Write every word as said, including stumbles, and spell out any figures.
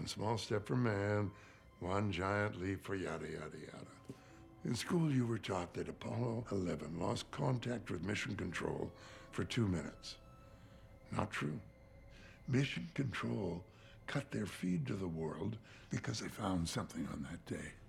One small step for man, one giant leap for yada, yada, yada. In school, you were taught that Apollo eleven lost contact with Mission Control for two minutes. Not true. Mission Control cut their feed to the world because they found something on that day.